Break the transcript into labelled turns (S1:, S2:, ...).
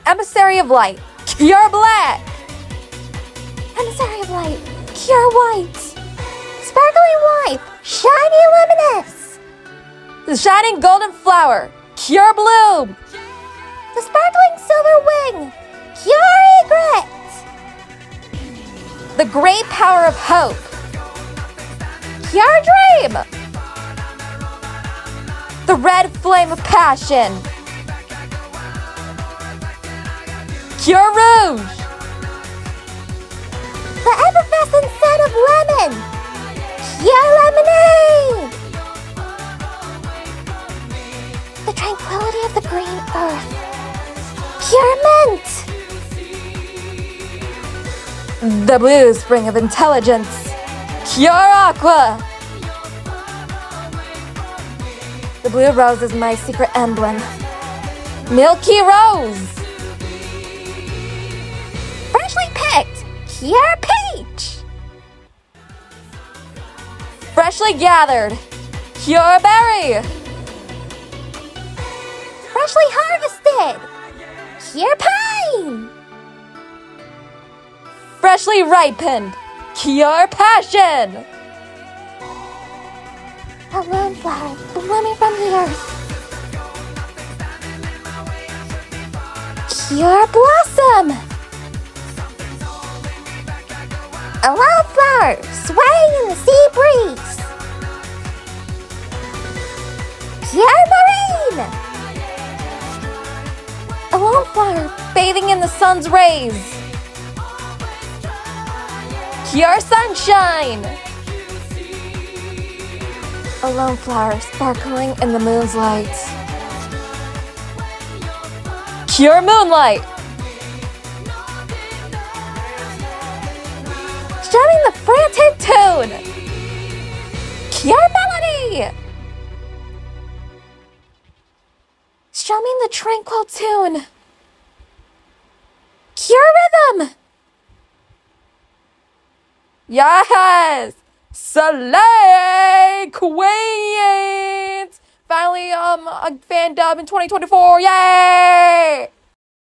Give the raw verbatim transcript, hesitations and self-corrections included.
S1: Emissary of light, pure black. Emissary of light, pure white. Sparkling white, shiny luminous. The shining golden flower, pure bloom. The sparkling silver wing, pure egret. The great power of hope, pure dream. The red flame of passion, pure rouge. The effervescent scent of lemon, pure lemonade. The tranquility of the green earth, pure mint. The blue spring of intelligence, pure aqua. The blue rose is my secret emblem, milky rose. Freshly picked, pure peach. Freshly gathered, pure berry. Freshly harvested, pure pine. Freshly ripened, pure passion. A lone flower blooming from the earth, pure blossom. A lone flower swaying in the sea breeze, pure marine. A lone flower bathing in the sun's rays, pure sunshine. A lone flower sparkling in the moon's light, pure moonlight. Strumming the frantic tune, pure melody. Strumming the tranquil tune, pure rhythm. Yes! Slay Queens! Finally, um, a fan dub in twenty twenty-four, yay!